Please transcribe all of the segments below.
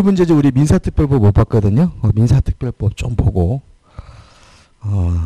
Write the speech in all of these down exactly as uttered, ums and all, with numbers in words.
문제지 우리 민사특별법 못 봤거든요. 어, 민사특별법 좀 보고. 어.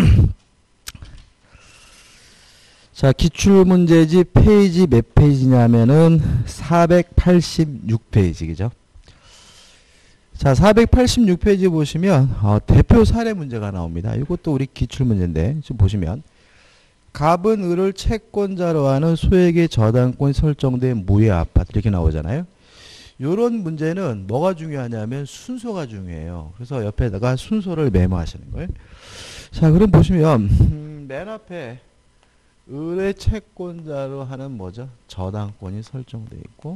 자, 기출문제지 페이지 몇 페이지냐면은 사백팔십육 페이지, 그죠? 자, 사백팔십육 페이지 보시면 어, 대표 사례 문제가 나옵니다. 이것도 우리 기출문제인데 지금 보시면 갑은 을을 채권자로 하는 소액의 저당권이 설정된 무의 아파트 이렇게 나오잖아요. 이런 문제는 뭐가 중요하냐면 순서가 중요해요. 그래서 옆에다가 순서를 메모하시는 거예요. 자, 그럼 보시면 음, 맨 앞에 을의 채권자로 하는 뭐죠? 저당권이 설정되어 있고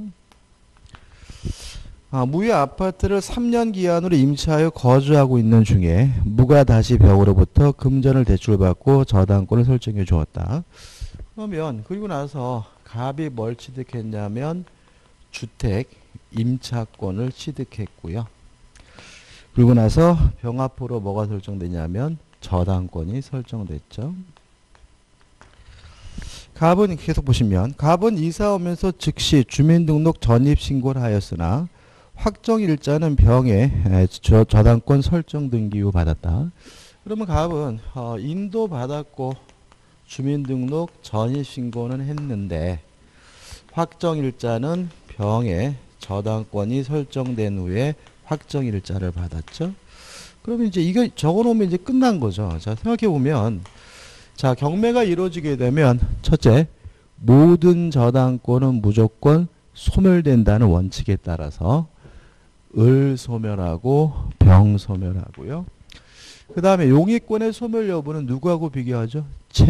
아, 무의 아파트를 삼 년 기한으로 임차하여 거주하고 있는 중에 무가 다시 벽으로부터 금전을 대출받고 저당권을 설정해 주었다. 그러면 그리고 나서 갑이 뭘 취득했냐면 주택 임차권을 취득했고요. 그리고 나서 병 앞으로 뭐가 설정되냐면 저당권이 설정됐죠. 갑은 계속 보시면 갑은 이사 오면서 즉시 주민등록 전입신고를 하였으나 확정일자는 병에 저, 저당권 설정 등기 후 받았다. 그러면 갑은 어, 인도 받았고 주민등록 전입신고는 했는데 확정일자는 병에 저당권이 설정된 후에 확정일자를 받았죠. 그러면 이제 이거 적어놓으면 이제 끝난 거죠. 자, 생각해보면 자, 경매가 이루어지게 되면 첫째, 모든 저당권은 무조건 소멸된다는 원칙에 따라서 을 소멸하고 병 소멸하고요. 그 다음에 용의권의 소멸 여부는 누구하고 비교하죠?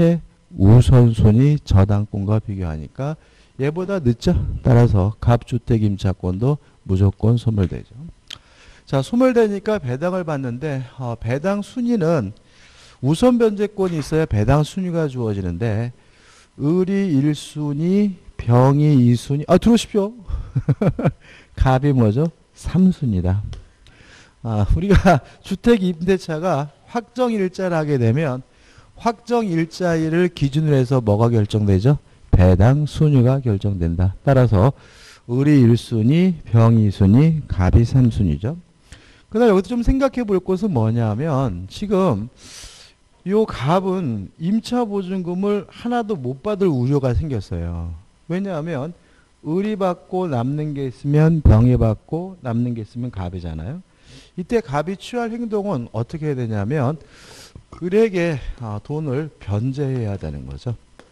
최우선순위 저당권과 비교하니까 얘보다 늦죠. 따라서 갑주택 임차권도 무조건 소멸되죠. 자, 소멸되니까 배당을 받는데 어, 배당 순위는 우선 변제권이 있어야 배당 순위가 주어지는데 을이 일 순위, 병이 이 순위. 아, 들어오십시오. 갑이 뭐죠? 삼 순위다. 아, 우리가 주택 임대차가 확정일자를 하게 되면 확정일자일을 기준으로 해서 뭐가 결정되죠? 배당 순위가 결정된다. 따라서 을이 일 순위, 병이 이 순위, 갑이 삼 순위죠. 그 다음에 여기서 좀 생각해 볼 것은 뭐냐면 지금 요 갑은 임차보증금을 하나도 못 받을 우려가 생겼어요. 왜냐하면 을이 받고 남는 게 있으면 병이 받고 남는 게 있으면 갑이잖아요. 이때 갑이 취할 행동은 어떻게 해야 되냐면 을에게 돈을 변제해야 되는 거죠.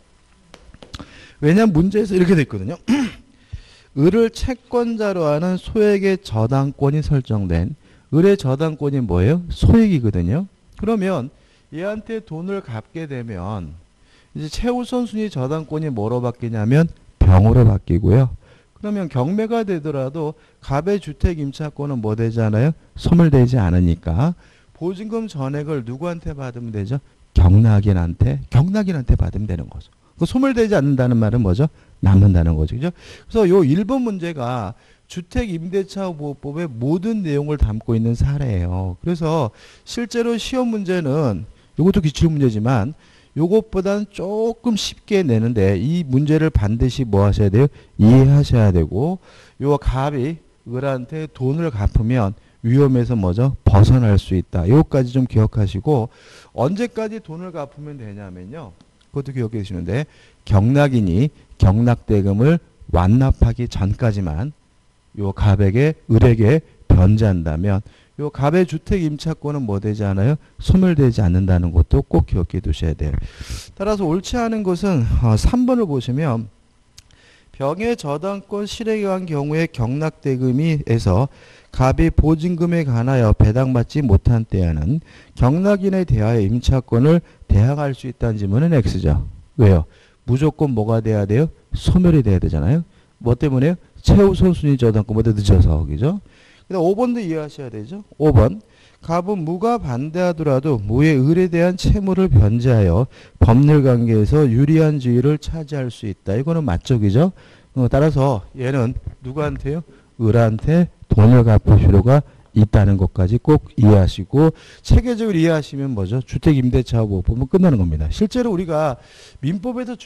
왜냐하면 문제에서 이렇게 돼 있거든요. 을을 채권자로 하는 소액의 저당권이 설정된 을의 저당권이 뭐예요? 소액이거든요. 그러면 얘한테 돈을 갚게 되면 이제 최우선 순위 저당권이 뭐로 바뀌냐면 병으로 바뀌고요. 그러면 경매가 되더라도 갑의 주택 임차권은 뭐 되지 않아요? 소멸되지 않으니까 보증금 전액을 누구한테 받으면 되죠? 경락인한테 경락인한테 받으면 되는 거죠. 그 소멸되지 않는다는 말은 뭐죠? 남는다는 거죠. 그죠? 그래서 요 일 번 문제가 주택임대차보호법의 모든 내용을 담고 있는 사례예요. 그래서 실제로 시험 문제는 이것도 기출문제지만 요것보다는 조금 쉽게 내는데 이 문제를 반드시 뭐 하셔야 돼요? 이해하셔야 되고 요 갑이 을한테 돈을 갚으면 위험에서 뭐죠? 벗어날 수 있다. 요것까지 좀 기억하시고 언제까지 돈을 갚으면 되냐면요. 그것도 기억해 주시는데 경락인이 경락대금을 완납하기 전까지만 요 갑에게 을에게 변제한다면 요 갑의 주택 임차권은 뭐 되지 않아요? 소멸되지 않는다는 것도 꼭 기억해 두셔야 돼요. 따라서 옳지 않은 것은 어, 삼 번을 보시면 병의 저당권 실행에 관한 경우에 경락대금이에서 갑이 보증금에 관하여 배당받지 못한 때에는 경락인에 대하여 임차권을 대항할 수 있다는 질문은 X죠. 왜요? 무조건 뭐가 돼야 돼요? 소멸이 돼야 되잖아요. 뭐 때문에요? 최우선 순위 저당권보다 늦어서. 그죠? 오 번도 이해하셔야 되죠. 오 번. 갑은 무가 반대하더라도 무의 을에 대한 채무를 변제하여 법률관계에서 유리한 지위를 차지할 수 있다. 이거는 맞죠. 그죠? 어, 따라서 얘는 누구한테요? 을한테 돈을 갚을 필요가 있다는 것까지 꼭 이해하시고 체계적으로 이해하시면 뭐죠? 주택임대차보호법은 끝나는 겁니다. 실제로 우리가 민법에서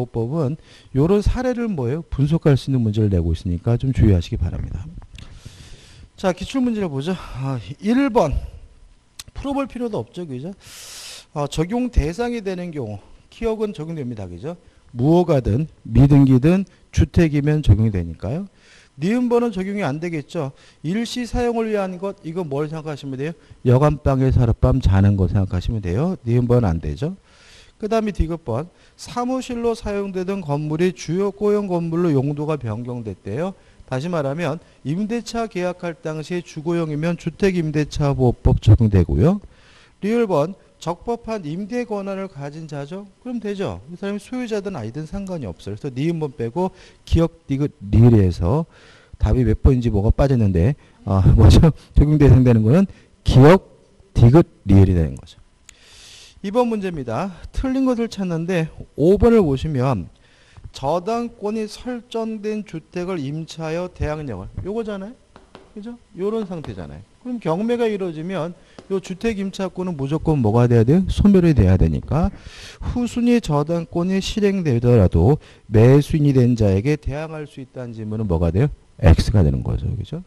주택임대차보호법은 이런 사례를 뭐예요? 분석할 수 있는 문제를 내고 있으니까 좀 주의하시기 바랍니다. 자, 기출문제를 보죠. 아, 일 번. 풀어볼 필요도 없죠. 그죠? 어, 적용 대상이 되는 경우. 기억은 적용됩니다. 그죠? 무허가든 미등기든 주택이면 적용이 되니까요. 니은번은 적용이 안 되겠죠. 일시 사용을 위한 것, 이거 뭘 생각하시면 돼요? 여간방에서 하룻밤 자는 거 생각하시면 돼요. 니은번은 안 되죠. 그 다음에 디귿번. 사무실로 사용되던 건물이 주요 고용 건물로 용도가 변경됐대요. 다시 말하면 임대차 계약할 당시에 주거용이면 주택임대차보호법 적용되고요. 리을번. 적법한 임대 권한을 가진 자죠? 그럼 되죠. 이 사람이 소유자든 아니든 상관이 없어요. 그래서 니은번 빼고 기억, 디귿, 리을에서 답이 몇 번인지 뭐가 빠졌는데 어, 뭐죠? 적용 대상되는 거는 기억, 디귿, 리을이 되는 거죠. 이 번 문제입니다. 틀린 것을 찾는데 오 번을 보시면 저당권이 설정된 주택을 임차하여 대항력을 요거잖아요. 그죠? 요런 상태잖아요. 그럼 경매가 이루어지면 요 주택 임차권은 무조건 뭐가 돼야 돼요? 소멸이 돼야 되니까 후순위 저당권이 실행되더라도 매수인이 된 자에게 대항할 수 있다는 질문은 뭐가 돼요? X가 되는 거죠. 그죠?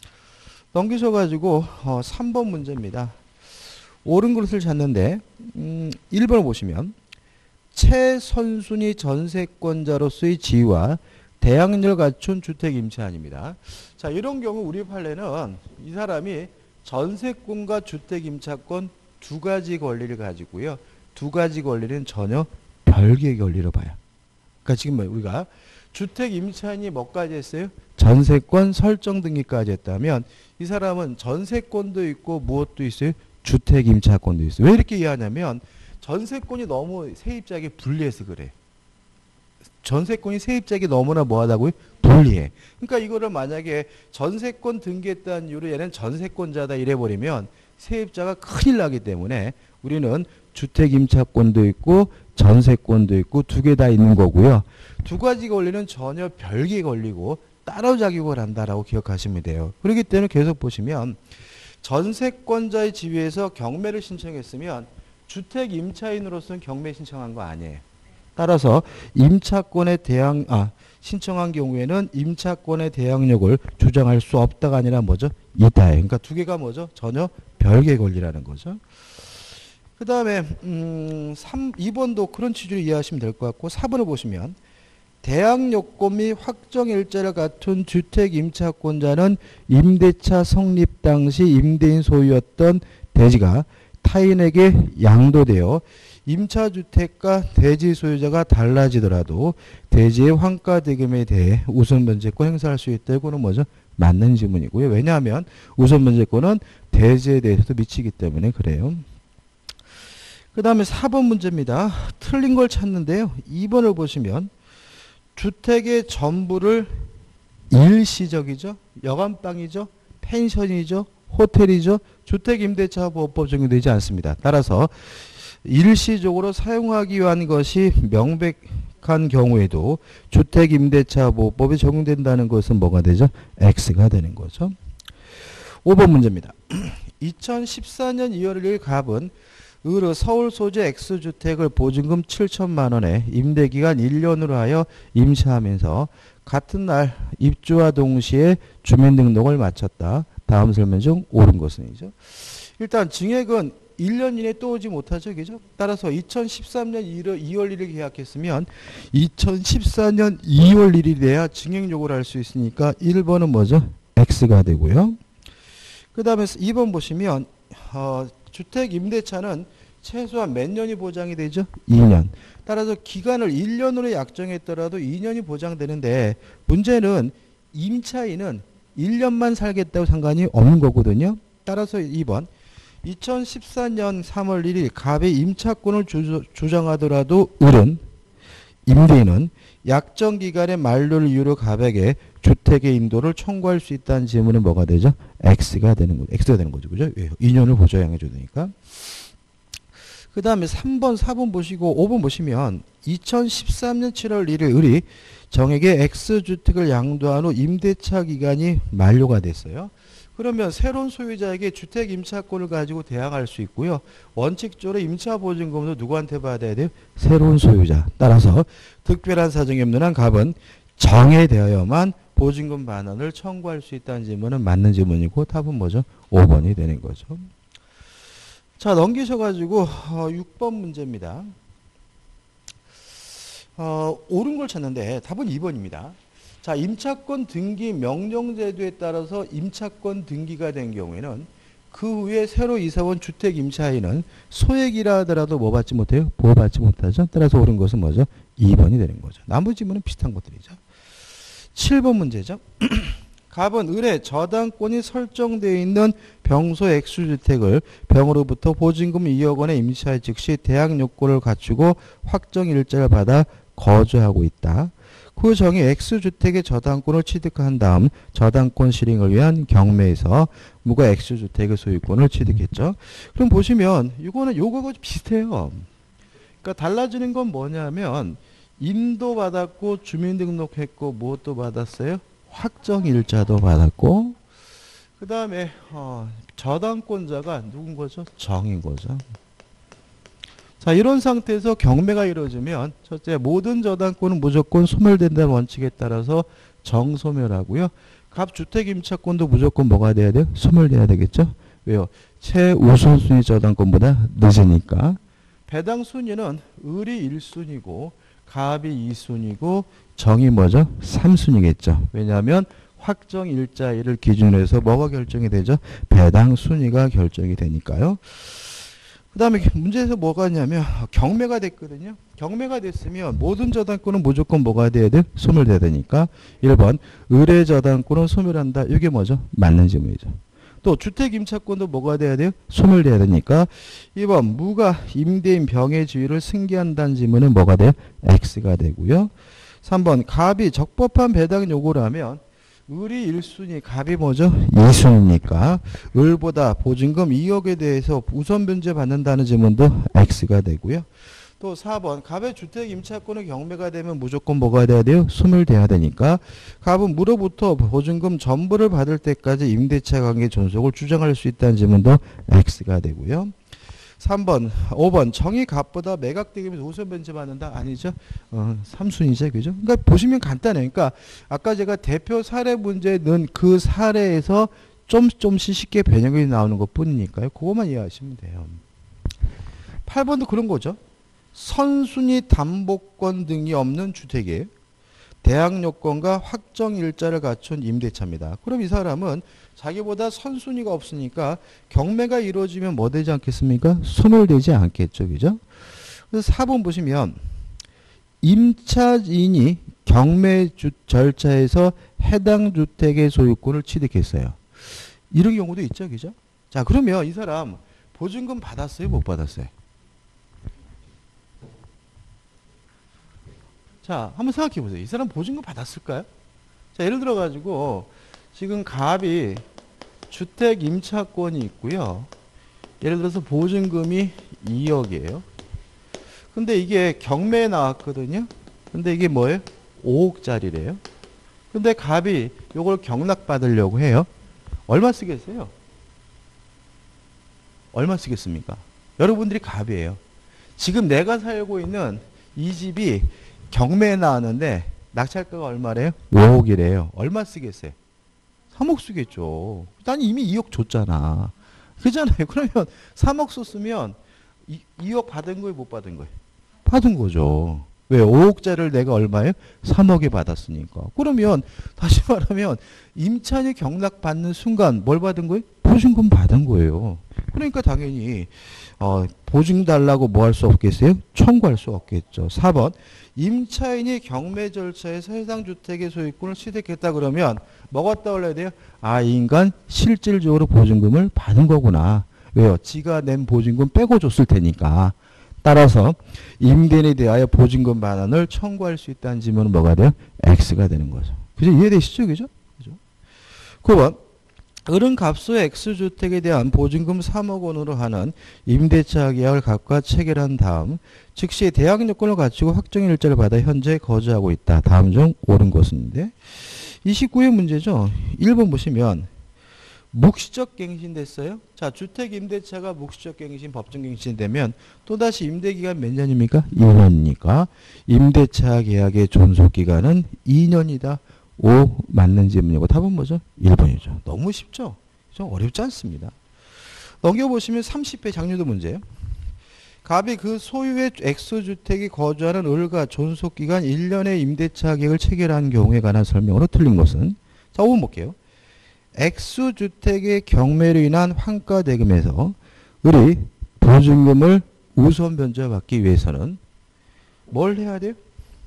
넘기셔가지고 어, 삼 번 문제입니다. 옳은 것을 찾는데 음, 일 번을 보시면 최선순위 전세권자로서의 지위와 대항력을 갖춘 주택 임차인입니다. 자, 이런 경우 우리 판례는 이 사람이 전세권과 주택 임차권 두 가지 권리를 가지고요. 두 가지 권리는 전혀 별개의 권리로 봐요. 그러니까 지금 뭐 우리가 주택 임차인이 뭐까지 했어요? 전세권 설정 등기까지 했다면 이 사람은 전세권도 있고 무엇도 있어요? 주택 임차권도 있어요. 왜 이렇게 이해하냐면 전세권이 너무 세입자에게 불리해서 그래. 전세권이 세입자에게 너무나 뭐하다고요? 불리해. 그러니까 이거를 만약에 전세권 등기했다는 이유로 얘는 전세권자다 이래버리면 세입자가 큰일 나기 때문에 우리는 주택 임차권도 있고 전세권도 있고 두 개 다 있는 거고요. 두 가지 권리는 전혀 별개 권리고 따로 작용을 한다라고 기억하시면 돼요. 그렇기 때문에 계속 보시면 전세권자의 지위에서 경매를 신청했으면 주택 임차인으로서는 경매 신청한 거 아니에요. 따라서 임차권에 대항 아 신청한 경우에는 임차권의 대항력을 주장할 수 없다가 아니라 뭐죠? 있다예요. 그러니까 두 개가 뭐죠? 전혀 별개 권리라는 거죠. 그 다음에 음, 삼, 이 번도 그런 취지로 이해하시면 될 것 같고 사 번을 보시면 대항요건 및 확정일자를 갖춘 주택 임차권자는 임대차 성립 당시 임대인 소유였던 대지가 타인에게 양도되어 임차주택과 대지 소유자가 달라지더라도 대지의 환가대금에 대해 우선변제권 행사할 수 있다고는 뭐죠? 맞는 질문이고요. 왜냐하면 우선변제권은 대지에 대해서도 미치기 때문에 그래요. 그 다음에 사 번 문제입니다. 틀린 걸 찾는데요. 이 번을 보시면 주택의 전부를 일시적이죠. 여간방이죠. 펜션이죠. 호텔이죠. 주택임대차보호법 적용되지 않습니다. 따라서 일시적으로 사용하기 위한 것이 명백한 경우에도 주택임대차보호법이 적용된다는 것은 뭐가 되죠? X가 되는 거죠. 오 번 문제입니다. 이천십사 년 이월 일일 갑은 의뢰 서울 소재 X주택을 보증금 칠천만 원에 임대기간 일 년으로 하여 임차하면서 같은 날 입주와 동시에 주민등록을 마쳤다. 다음 설명 중 옳은 것은이죠. 일단 증액은 일 년 이내에 또 오지 못하죠. 그죠? 따라서 이천십삼 년 이월 일일 계약했으면 이천십사 년 이월 일일이 돼야 증액 요구를 할 수 있으니까 일 번은 뭐죠? X가 되고요. 그 다음에 이 번 보시면 어, 주택 임대차는 최소한 몇 년이 보장이 되죠? 이 년. 따라서 기간을 일 년으로 약정했더라도 이 년이 보장되는데 문제는 임차인은 일 년만 살겠다고 상관이 없는 거거든요. 따라서 이 번 이천십사 년 삼월 일일 갑의 임차권을 주, 주장하더라도 을은 임대인은 약정기간의 만료를 이유로 갑에게 주택의 인도를 청구할 수 있다는 질문은 뭐가 되죠? X가 되는 거죠. X가 되는 거죠. 그죠? 이 년을 보장해 주니까. 그 다음에 삼 번, 사 번 보시고 오 번 보시면 이천십삼 년 칠월 일일 을이 정에게 X주택을 양도한 후 임대차 기간이 만료가 됐어요. 그러면 새로운 소유자에게 주택 임차권을 가지고 대항할 수 있고요. 원칙적으로 임차보증금도 누구한테 받아야 돼요? 새로운 소유자. 따라서 특별한 사정이 없는 한 갑은 정에 대하여만 보증금 반환을 청구할 수 있다는 질문은 맞는 질문이고 답은 뭐죠? 오 번이 되는 거죠. 자, 넘기셔가지고 어, 육 번 문제입니다. 어, 옳은 걸 찾는데 답은 이 번입니다. 자, 임차권 등기 명령제도에 따라서 임차권 등기가 된 경우에는 그 후에 새로 이사온 주택 임차인은 소액이라 하더라도 뭐 받지 못해요? 보호받지 못하죠. 따라서 옳은 것은 뭐죠? 이 번이 되는 거죠. 나머지 질문은 비슷한 것들이죠. 칠 번 문제죠. 갑은 을에 저당권이 설정되어 있는 병소 액수주택을 병으로부터 보증금 이억 원에 임차할 즉시 대항 요건을 갖추고 확정 일자를 받아 거주하고 있다. 그 정의 X주택의 저당권을 취득한 다음 저당권 실행을 위한 경매에서 무가 X주택의 소유권을 취득했죠. 그럼 보시면 이거는 요거하고 비슷해요. 그러니까 달라지는 건 뭐냐면 임도 받았고 주민등록했고 무엇도 받았어요? 확정일자도 받았고 그 다음에 어, 저당권자가 누군 거죠? 정인 거죠. 자, 이런 상태에서 경매가 이루어지면 첫째 모든 저당권은 무조건 소멸된다는 원칙에 따라서 정소멸하고요. 갑 주택임차권도 무조건 뭐가 돼야 돼요? 소멸돼야 되겠죠. 왜요? 최우선순위 저당권보다 늦으니까. 배당 순위는 을이 일 순위고 갑이 이 순위고 정이 뭐죠? 삼 순위겠죠. 왜냐하면 확정 일자일을 기준으로 해서 뭐가 결정이 되죠? 배당 순위가 결정이 되니까요. 그 다음에 문제에서 뭐가 있냐면 경매가 됐거든요. 경매가 됐으면 모든 저당권은 무조건 뭐가 돼야 돼? 소멸돼야 되니까 일 번 을의 저당권은 소멸한다. 이게 뭐죠? 맞는 질문이죠. 또 주택임차권도 뭐가 돼야 돼요? 소멸돼야 되니까 이 번 무가 임대인 병의 지위를 승계한다는 질문은 뭐가 돼요? X가 되고요. 삼 번 갑이 적법한 배당 요구를 하면 을이 일 순위, 갑이 뭐죠? 이 순위니까 을보다 보증금 이억에 대해서 우선 변제 받는다는 질문도 X가 되고요. 또 사 번 갑의 주택 임차권의 경매가 되면 무조건 뭐가 돼야 돼요? 소멸돼야 되니까 갑은 무로부터 보증금 전부를 받을 때까지 임대차 관계 존속을 주장할 수 있다는 질문도 X가 되고요. 삼 번, 오 번 정의 갑보다 매각되면서 우선 변제 받는다? 아니죠. 어, 삼 순위죠. 그죠? 그러니까 보시면 간단해요. 그러니까 아까 제가 대표 사례 문제에 넣은 그 사례에서 좀 좀씩 쉽게 변형이 나오는 것 뿐이니까요. 그것만 이해하시면 돼요. 팔 번도 그런 거죠. 선순위 담보권 등이 없는 주택이에요. 대항 요건과 확정 일자를 갖춘 임대차입니다. 그럼 이 사람은 자기보다 선순위가 없으니까 경매가 이루어지면 뭐 되지 않겠습니까? 소멸되지 않겠죠. 그죠? 그래서 사 번 보시면 임차인이 경매 주, 절차에서 해당 주택의 소유권을 취득했어요. 이런 경우도 있죠. 그죠? 자, 그러면 이 사람 보증금 받았어요? 못 받았어요? 자, 한번 생각해 보세요. 이 사람 보증금 받았을까요? 자, 예를 들어 가지고 지금 갑이 주택 임차권이 있고요. 예를 들어서 보증금이 이억이에요. 근데 이게 경매에 나왔거든요. 근데 이게 뭐예요? 오억짜리래요. 근데 갑이 이걸 경락 받으려고 해요. 얼마 쓰겠어요? 얼마 쓰겠습니까? 여러분들이 갑이에요. 지금 내가 살고 있는 이 집이 경매에 나왔는데 낙찰가가 얼마래요? 오억이래요. 얼마 쓰겠어요? 삼억 쓰겠죠. 난 이미 이억 줬잖아. 그잖아요. 그러면 삼억 썼으면 이억 받은 거예요? 못 받은 거예요? 받은 거죠. 왜? 오억짜리를 내가 얼마예요? 삼억에 받았으니까. 그러면 다시 말하면 임차인이 경락 받는 순간 뭘 받은 거예요? 보증금 받은 거예요. 그러니까 당연히 어, 보증 달라고 뭐 할 수 없겠어요? 청구할 수 없겠죠. 사 번 임차인이 경매 절차에서 해당 주택의 소유권을 취득했다 그러면 뭐가 떠올라야 돼요? 아, 이 인간 실질적으로 보증금을 받은 거구나. 왜요? 지가 낸 보증금 빼고 줬을 테니까. 따라서 임대인에 대하여 보증금 반환을 청구할 수 있다는 질문은 뭐가 돼요? X가 되는 거죠. 그죠? 이해되시죠? 그죠? 그죠? 구 번 을은 갑수의 X주택에 대한 보증금 삼억 원으로 하는 임대차 계약을 갑과 체결한 다음 즉시 대항 요건을 갖추고 확정일자를 받아 현재 거주하고 있다. 다음 중 옳은 것인데 이십구 회 문제죠. 일 번 보시면 묵시적 갱신됐어요. 자, 주택 임대차가 묵시적 갱신, 법정 갱신되면 또다시 임대기간 몇 년입니까? 이 년이니까 임대차 계약의 존속기간은 이 년이다. 오 맞는 질문이고 답은 뭐죠? 일 번이죠. 너무 쉽죠? 좀 어렵지 않습니다. 넘겨보시면 삼십 회 장류도 문제예요. 갑이 그 소유의 X주택이 거주하는 을과 존속기간 일 년의 임대차 계약을 체결한 경우에 관한 설명으로 틀린 것은 자, 오 번 볼게요. X주택의 경매로 인한 환가대금에서 을이 보증금을 우선 변제받기 위해서는 뭘 해야 돼요?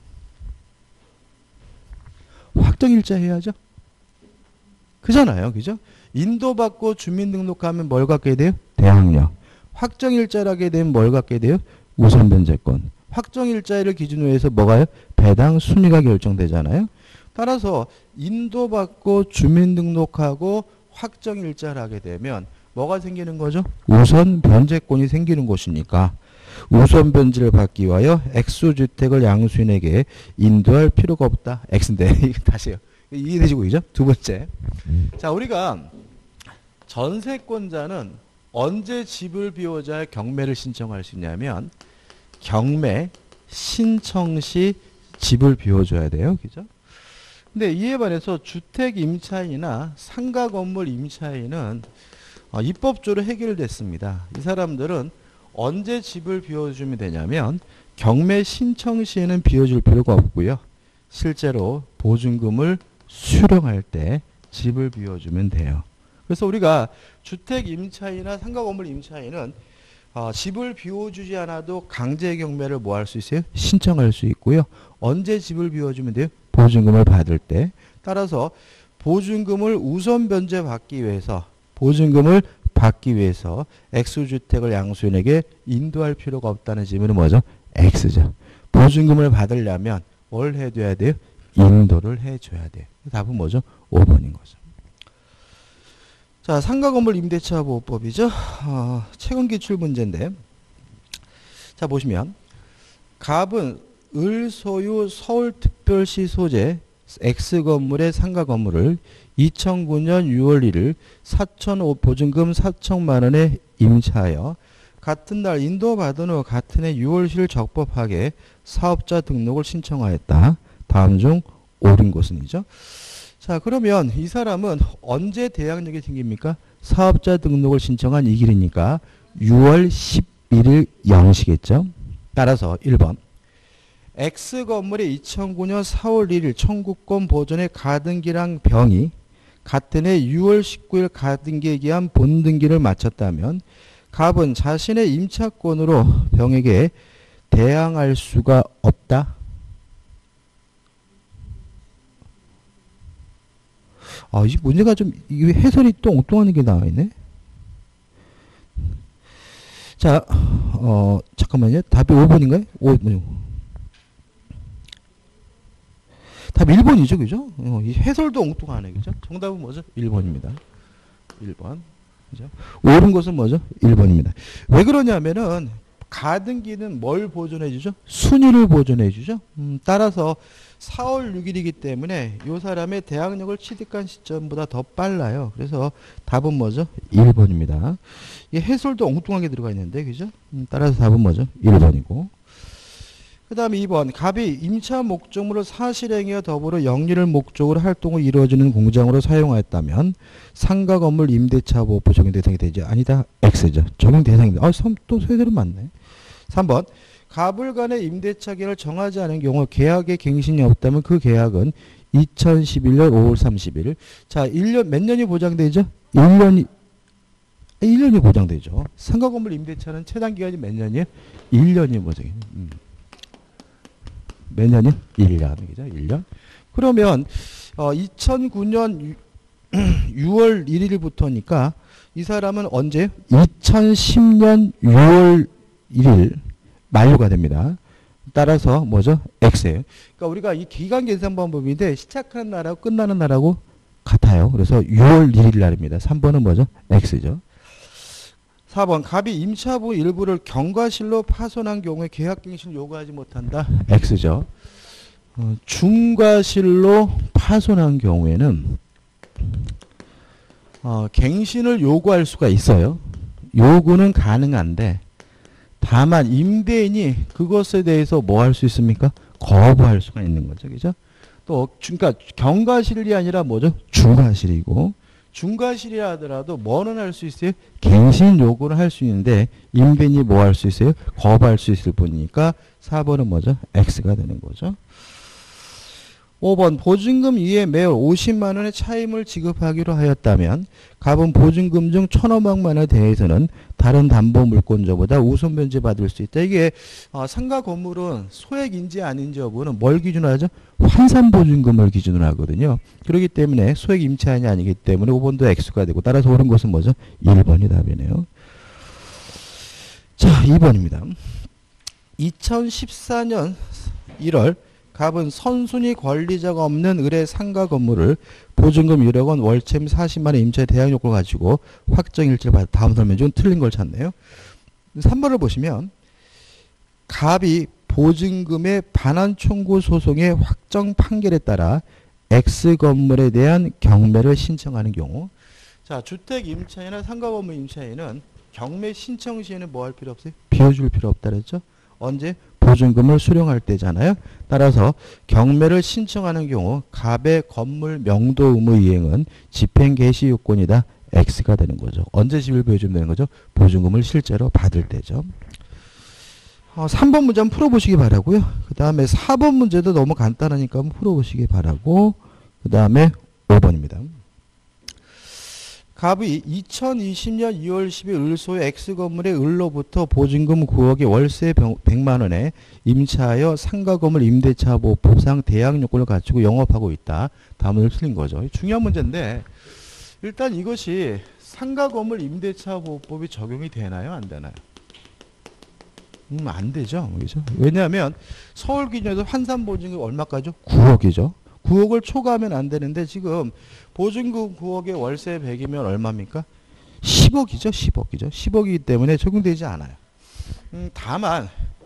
확정일자 해야죠. 그잖아요. 그죠? 인도받고 주민등록하면 뭘 갖게 돼요? 대항력. 확정일자라게 되면 뭘 갖게 돼요? 우선변제권. 확정일자를 기준으로 해서 뭐가요? 배당 순위가 결정되잖아요. 따라서 인도받고 주민등록하고 확정일자를 하게 되면 뭐가 생기는 거죠? 우선변제권이 생기는 것이니까 우선변제를 받기 위하여 X주택을 양수인에게 인도할 필요가 없다. X인데 다시요. 이해되시고 그죠? 두 번째. 자, 우리가 전세권자는 언제 집을 비워줘야 경매를 신청할 수 있냐면 경매 신청 시 집을 비워줘야 돼요. 그죠? 근데 이에 반해서 주택 임차인이나 상가 건물 임차인은 어, 입법적으로 해결됐습니다. 이 사람들은 언제 집을 비워주면 되냐면 경매 신청 시에는 비워줄 필요가 없고요. 실제로 보증금을 수령할 때 집을 비워주면 돼요. 그래서 우리가 주택 임차인이나 상가 건물 임차인은 어, 집을 비워주지 않아도 강제 경매를 뭐 할 수 있어요? 신청할 수 있고요. 언제 집을 비워주면 돼요? 보증금을 받을 때. 따라서 보증금을 우선 변제 받기 위해서 보증금을 받기 위해서 X주택을 양수인에게 인도할 필요가 없다는 질문은 뭐죠? X죠. 보증금을 받으려면 뭘 해줘야 돼요? 인도를 해줘야 돼요. 답은 뭐죠? 오 번인 거죠. 자, 상가 건물 임대차 보호법이죠. 어, 최근 기출 문제인데, 자 보시면 갑은 을 소유 서울특별시 소재 X 건물의 상가 건물을 이천구 년 유월 일일 사천오 보증금 사천만 원에 임차하여 같은 날 인도받은 후 같은 해 유월 칠 일 적법하게 사업자 등록을 신청하였다. 다음 중 옳은 것은이죠. 자, 그러면 이 사람은 언제 대항력이 생깁니까? 사업자 등록을 신청한 이 길이니까 유월 십일일 영 시겠죠. 따라서 일 번 X 건물의 이천구 년 사월 일일 청구권 보존의 가등기랑 병이 같은 해 유월 십구일 가등기에 기한 본등기를 마쳤다면 갑은 자신의 임차권으로 병에게 대항할 수가 없다. 아, 이 문제가 좀, 이 해설이 또 엉뚱한 게 나와 있네. 자, 어, 잠깐만요. 답이 오 번인가요? 오 번. 답 일 번이죠, 그죠? 어, 이 해설도 엉뚱하네, 그죠? 정답은 뭐죠? 일 번입니다. 일 번. 그죠? 옳은 것은 뭐죠? 일 번입니다. 왜 그러냐면은, 가등기는 뭘 보존해주죠? 순위를 보존해주죠? 음, 따라서 사월 육일이기 때문에 이 사람의 대항력을 취득한 시점보다 더 빨라요. 그래서 답은 뭐죠? 일 번입니다. 이 해설도 엉뚱하게 들어가 있는데, 그죠? 음, 따라서 답은 뭐죠? 일 번이고. 그 다음에 이 번. 갑이 임차 목적물을 사실행위와 더불어 영리를 목적으로 활동을 이루어지는 공장으로 사용하였다면 상가 건물 임대차 보호법 적용 대상이 되지 아니다. X죠. 적용 대상입니다. 아, 또 세대로 맞네. 삼 번. 갑을 간의 임대차 계약을 정하지 않은 경우 계약의 갱신이 없다면 그 계약은 이천십일 년 오월 삼십일. 자, 일 년 몇 년이 보장되죠? 일 년이 일 년이 보장되죠. 상가 건물 임대차는 최단 기간이 몇 년이에요? 일 년이 보장이에요. 음. 몇 년이요? 일 년. 그죠? 일 년. 그러면 어, 이천구 년 유월 일일부터니까 이 사람은 언제? 이천십 년 유월 일일 만료가 됩니다. 따라서 뭐죠? X예요. 그러니까 우리가 이 기간 계산 방법인데 시작하는 날하고 끝나는 날하고 같아요. 그래서 유월 일일 날입니다. 삼 번은 뭐죠? X죠. 사 번. 갑이 임차부 일부를 경과실로 파손한 경우에 계약갱신을 요구하지 못한다. X죠. 어, 중과실로 파손한 경우에는 어, 갱신을 요구할 수가 있어요. 요구는 가능한데 다만 임대인이 그것에 대해서 뭐 할 수 있습니까? 거부할 수가 있는 거죠. 그죠? 또 그러니까 경과실이 아니라 뭐죠? 중과실이고 중과실이라 하더라도 뭐는 할 수 있어요? 갱신 요구를 할 수 있는데 임대인이 뭐 할 수 있어요? 거부할 수 있을 뿐이니까 사 번은 뭐죠? X가 되는 거죠. 오 번 보증금 이외에 매월 오십만 원의 차임을 지급하기로 하였다면 갑은 보증금 중 천오백만 원에 대해서는 다른 담보물권자보다 우선 변제받을 수 있다. 이게 어, 상가 건물은 소액인지 아닌지 여부는 뭘 기준으로 하죠? 환산보증금을 기준으로 하거든요. 그렇기 때문에 소액 임차인이 아니기 때문에 오 번도 X가 되고 따라서 옳은 것은 뭐죠? 일 번이 답이네요. 자, 이 번입니다. 이천십사 년 일월 갑은 선순위 권리자가 없는 을의 상가 건물을 보증금 일억 원, 월세금 사십만 원 임차의 대항 요구를 가지고 확정일지를 받아. 다음 설명 중 틀린 걸 찾네요. 삼 번을 보시면 갑이 보증금의 반환 청구 소송의 확정 판결에 따라 X 건물에 대한 경매를 신청하는 경우, 자 주택 임차인이나 상가 건물 임차인은 경매 신청 시에는 뭐 할 필요 없어요? 비워줄 필요 없다 그랬죠? 언제? 보증금을 수령할 때잖아요. 따라서 경매를 신청하는 경우 갑의 건물 명도 의무 이행은 집행 개시 요건이다. X가 되는 거죠. 언제 집을 보여주면 되는 거죠? 보증금을 실제로 받을 때죠. 어, 삼 번 문제 한번 풀어보시기 바라고요. 그 다음에 사 번 문제도 너무 간단하니까 한번 풀어보시기 바라고, 그 다음에 오 번입니다. 갑이 이천이십 년 이월 십일 을소의 X건물의 을로부터 보증금 구억에 월세 백만 원에 임차하여 상가건물 임대차 보호법상 대항 요건을 갖추고 영업하고 있다. 다음은 틀린 거죠. 중요한 문제인데 일단 이것이 상가건물 임대차 보호법이 적용이 되나요? 안 되나요? 음, 안 되죠. 그죠? 왜냐하면 서울 기준에서 환산보증금 얼마까지죠? 구억이죠. 구억을 초과하면 안 되는데 지금 보증금 구억에 월세 백이면 얼마입니까? 십억이죠. 십억이죠. 십억이기 때문에 적용되지 않아요. 음, 다만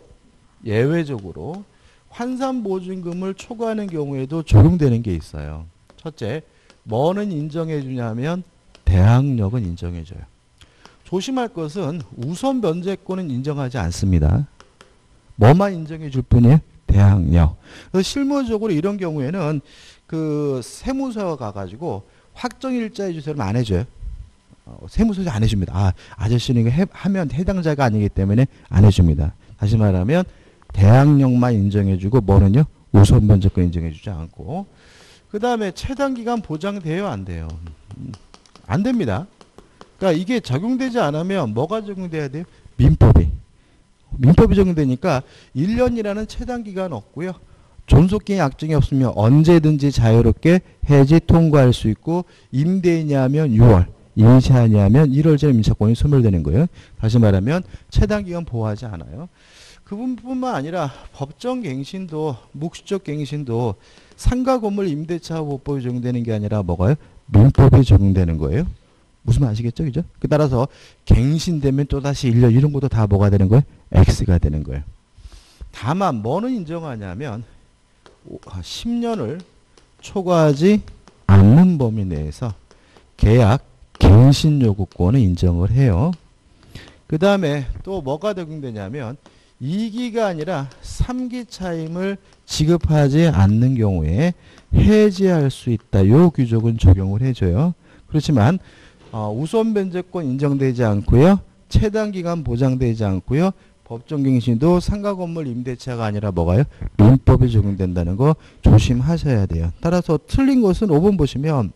예외적으로 환산보증금을 초과하는 경우에도 적용되는 게 있어요. 첫째, 뭐는 인정해 주냐면 대항력은 인정해 줘요. 조심할 것은 우선 변제권은 인정하지 않습니다. 뭐만 인정해 줄 뿐이에요? 대항력. 그래서 실무적으로 이런 경우에는 그 세무서가 가가지고 확정일자 해주세요 안 해줘요. 어, 세무서가 안 해줍니다. 아, 아저씨는 이거 해, 하면 해당자가 아니기 때문에 안 해줍니다. 다시 말하면 대항력만 인정해주고 뭐는요? 우선 변제권 인정해주지 않고. 그 다음에 최단기간 보장돼요? 안 돼요? 음, 안 됩니다. 그러니까 이게 적용되지 않으면 뭐가 적용돼야 돼요? 민법이. 민법이 적용되니까 일 년이라는 최단기간 없고요. 존속기행 약정이 없으면 언제든지 자유롭게 해지 통과할 수 있고 임대인이 하면 유월, 임차인이 하면 일월 전에 임차권이 소멸되는 거예요. 다시 말하면 최단기간 보호하지 않아요. 그뿐만 아니라 법정갱신도 묵시적 갱신도 상가건물 임대차 보호법이 적용되는 게 아니라 뭐가요? 민법이 적용되는 거예요. 무슨 말 아시겠죠? 그죠? 그 따라서 갱신되면 또다시 일 년 이런 것도 다 뭐가 되는 거예요? X가 되는 거예요. 다만 뭐는 인정하냐면 십 년을 초과하지 않는 범위 내에서 계약 갱신 요구권을 인정을 해요. 그 다음에 또 뭐가 적용되냐면 이 기가 아니라 삼 기 차임을 지급하지 않는 경우에 해지할 수 있다. 요 규정은 적용을 해줘요. 그렇지만 어, 우선 변제권 인정되지 않고요. 최단기간 보장되지 않고요. 법정갱신도 상가건물 임대차가 아니라 뭐가요? 민법이 적용된다는 거 조심하셔야 돼요. 따라서 틀린 것은 오 번 보시면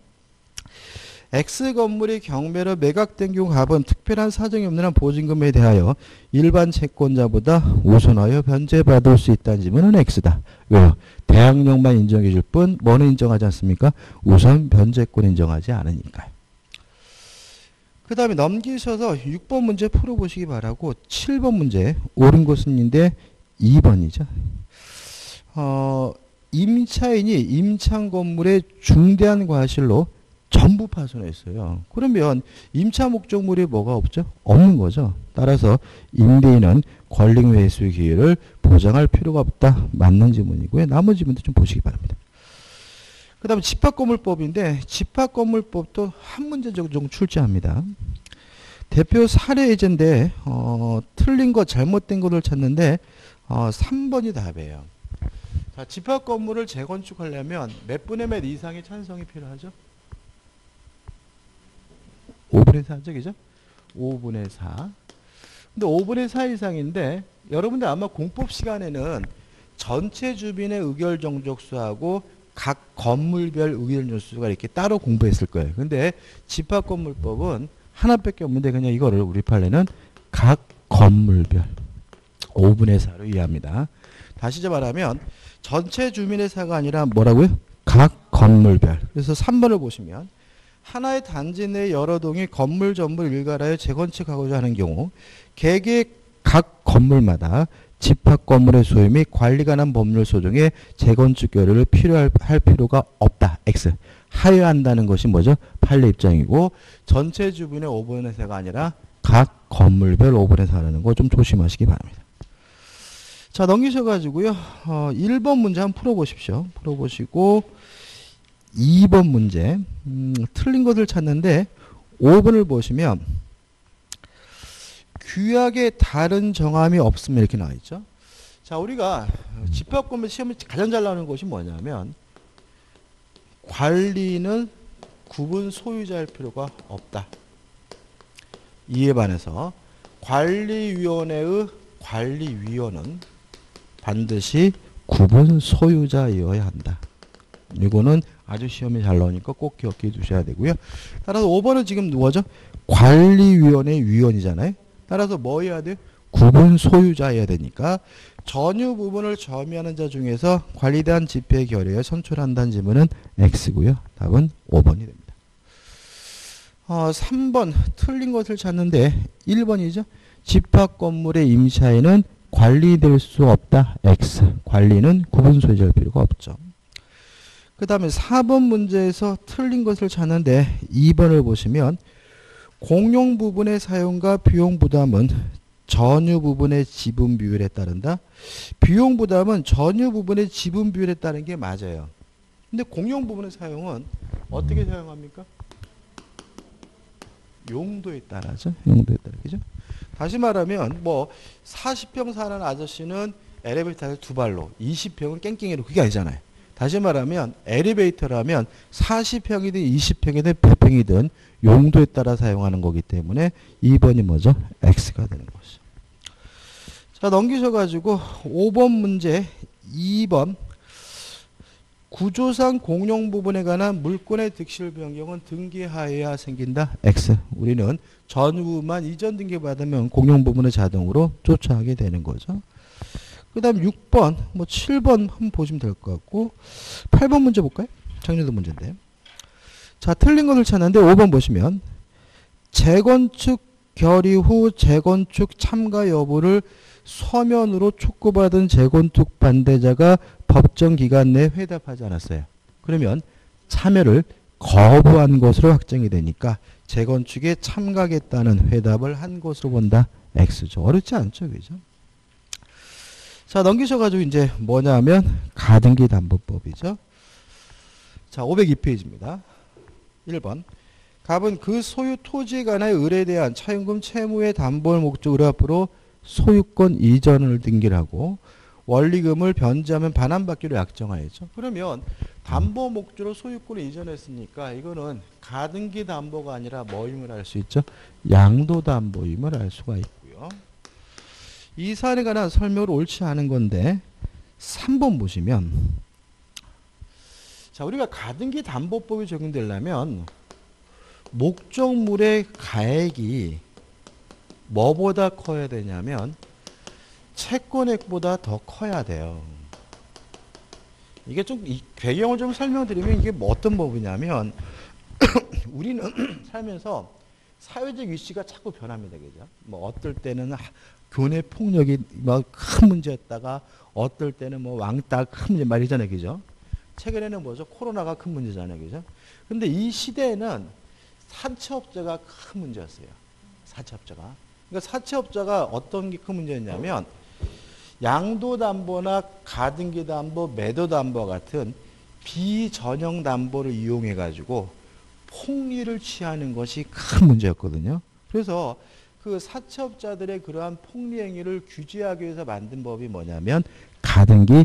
X건물이 경매로 매각된 경우 갑은 특별한 사정이 없는 한 보증금에 대하여 일반 채권자보다 우선하여 변제받을 수 있다는 질문은 X다. 왜요? 대항력만 인정해 줄 뿐 뭐는 인정하지 않습니까? 우선 변제권 인정하지 않으니까요. 그 다음에 넘기셔서 육 번 문제 풀어보시기 바라고 칠 번 문제 옳은 것은인데 이 번이죠. 어, 임차인이 임차한 건물의 중대한 과실로 전부 파손했어요. 그러면 임차 목적물이 뭐가 없죠? 없는 거죠. 따라서 임대인은 권리 회수 기회를 보장할 필요가 없다. 맞는 지문이고요. 나머지 지문도 좀 보시기 바랍니다. 그 다음에 집합건물법인데 집합건물법도 한 문제 정도 출제합니다. 대표 사례 예제인데 어, 틀린 거 잘못된 거를 찾는데 어, 삼 번이 답이에요. 자, 집합 건물을 재건축하려면 몇 분의 몇 이상의 찬성이 필요하죠? 오분의 사죠, 그죠? 오분의 사. 근데 오분의 사 이상인데 여러분들 아마 공법 시간에는 전체 주민의 의결 정족수하고 각 건물별 의결 정족수가 이렇게 따로 공부했을 거예요. 근데 집합 건물법은 하나밖에 없는데 그냥 이거를 우리 판례는 각 건물별 오분의 사로 이해합니다. 다시 말하면 전체 주민의 사가 아니라 뭐라고요? 각 건물별. 그래서 삼 번을 보시면 하나의 단지 내 여러 동의 건물 전부를 일괄하여 재건축하고자 하는 경우 개개 각 건물마다 집합 건물의 소유 및 관리 관한 법률 소정에 재건축 결의를 필요할 할 필요가 없다. X. 하여야 한다는 것이 뭐죠? 판례 입장이고 전체 주민의 오분의 사가 아니라 각 건물별 오분의 사라는 거 좀 조심하시기 바랍니다. 자, 넘기셔가지고요. 어, 일 번 문제 한번 풀어보십시오. 풀어보시고 이 번 문제 음, 틀린 것을 찾는데 오 번을 보시면 규약에 다른 정함이 없으면 이렇게 나와 있죠. 자, 우리가 집합건물 시험에 가장 잘 나오는 것이 뭐냐면 관리는 구분 소유자일 필요가 없다. 이에 반해서 관리위원회의 관리위원은 반드시 구분 소유자이어야 한다. 이거는 아주 시험에 잘 나오니까 꼭 기억해 두셔야 되고요. 따라서 오 번은 지금 뭐죠? 관리위원회 위원이잖아요. 따라서 뭐 해야 돼요? 구분 소유자여야 되니까 전유 부분을 점유하는 자 중에서 관리대한 집회 결의에 선출한다는 지문은 X고요. 답은 오 번이 됩니다. 어, 삼 번 틀린 것을 찾는데 일 번이죠. 집합 건물의 임차인은 관리될 수 없다. X. 관리는 구분 소유자일 필요가 없죠. 그 다음에 사 번 문제에서 틀린 것을 찾는데 이 번을 보시면 공용 부분의 사용과 비용 부담은 전유 부분의 지분 비율에 따른다. 비용 부담은 전유 부분의 지분 비율에 따른 게 맞아요. 근데 공용 부분의 사용은 어떻게 사용합니까? 용도에 따라죠. 용도에 따라. 그죠? 다시 말하면 뭐 사십 평 사는 아저씨는 엘리베이터를 두 발로, 이십 평은 깽깽이로 그게 아니잖아요. 다시 말하면 엘리베이터라면 사십 평이든 이십 평이든 백 평이든 용도에 따라 사용하는 거기 때문에 이 번이 뭐죠? X가 되는 것이죠. 자, 넘기셔가지고 오 번 문제 이 번 구조상 공용 부분에 관한 물권의 득실 변경은 등기하여야 생긴다. X. 우리는 전후만 이전 등기 받으면 공용 부분을 자동으로 쫓아가게 되는 거죠. 그 다음 육 번, 뭐 칠 번 한번 보시면 될 것 같고 팔 번 문제 볼까요? 작년도 문제인데. 자, 틀린 것을 찾는데 오 번 보시면 재건축 결의 후 재건축 참가 여부를 서면으로 촉구받은 재건축 반대자가 법정 기간 내에 회답하지 않았어요. 그러면 참여를 거부한 것으로 확정이 되니까 재건축에 참가하겠다는 회답을 한 것으로 본다. X죠. 어렵지 않죠. 그죠? 자, 넘기셔가지고 이제 뭐냐면 가등기 담보법이죠. 자, 오백이 페이지입니다. 일 번. 갑은 그 소유 토지에 관한 을에 대한 차용금 채무의 담보를 목적으로 앞으로 소유권 이전을 등기하고 원리금을 변제하면 반환받기로 약정하였죠. 그러면 담보 목적으로 소유권을 이전했으니까 이거는 가등기 담보가 아니라 뭐임을 알 수 있죠? 양도 담보임을 알 수가 있고요. 이 사안에 관한 설명을 옳지 않은 건데 삼 번 보시면 자, 우리가 가등기 담보법이 적용되려면 목적물의 가액이 뭐보다 커야 되냐면 채권액보다 더 커야 돼요. 이게 좀 이 배경을 좀 설명드리면 이게 뭐 어떤 법이냐면 우리는 살면서 사회적 이슈가 자꾸 변합니다. 그죠? 뭐 어떨 때는 교내 폭력이 뭐 큰 문제였다가 어떨 때는 뭐 왕따 큰 문제 말이잖아요. 그죠? 최근에는 뭐죠? 코로나가 큰 문제잖아요. 그죠? 근데 이 시대에는 사채업자가 큰 문제였어요. 사채업자가. 그러니까 사채업자가 어떤 게 큰 문제였냐면 양도담보나 가등기담보, 매도담보 같은 비전형 담보를 이용해 가지고 폭리를 취하는 것이 큰 문제였거든요. 그래서 그 사채업자들의 그러한 폭리 행위를 규제하기 위해서 만든 법이 뭐냐면 가등기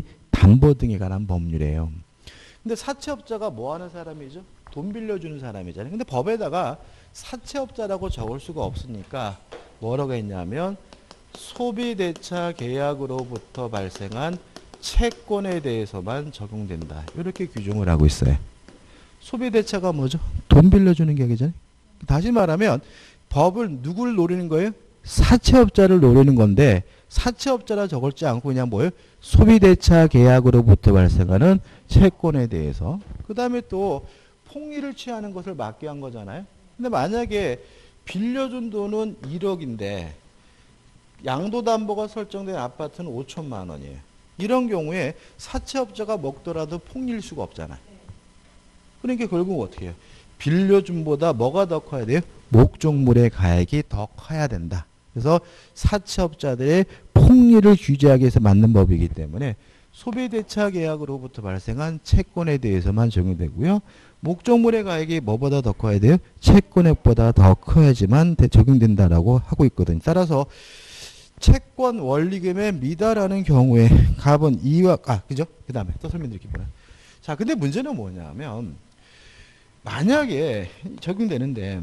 담보 등에 관한 법률이에요. 근데 사채업자가 뭐 하는 사람이죠? 돈 빌려주는 사람이잖아요. 근데 법에다가 사채업자라고 적을 수가 없으니까 뭐라고 했냐면 소비대차 계약으로부터 발생한 채권에 대해서만 적용된다. 이렇게 규정을 하고 있어요. 소비대차가 뭐죠? 돈 빌려주는 계약이잖아요. 다시 말하면 법을 누구를 노리는 거예요? 사채업자를 노리는 건데 사채업자라 적을지 않고 그냥 뭐예요? 소비대차 계약으로부터 발생하는 채권에 대해서. 그 다음에 또 폭리를 취하는 것을 막게 한 거잖아요. 근데 만약에 빌려준 돈은 일억인데 양도담보가 설정된 아파트는 오천만 원이에요. 이런 경우에 사채업자가 먹더라도 폭리일 수가 없잖아요. 그러니까 결국 어떻게 해요? 빌려준보다 뭐가 더 커야 돼요? 목적물의 가액이 더 커야 된다. 그래서 사채업자들의 폭리를 규제하기 위해서 만든 법이기 때문에 소비대차 계약으로부터 발생한 채권에 대해서만 적용되고요. 목적물의 가액이 뭐보다 더 커야 돼요? 채권액보다 더 커야지만 적용된다라고 하고 있거든요. 따라서 채권 원리금에 미달하는 경우에 갑은 이와 아 그죠? 그 다음에 또 설명드릴게요. 자, 근데 문제는 뭐냐면 만약에 적용되는데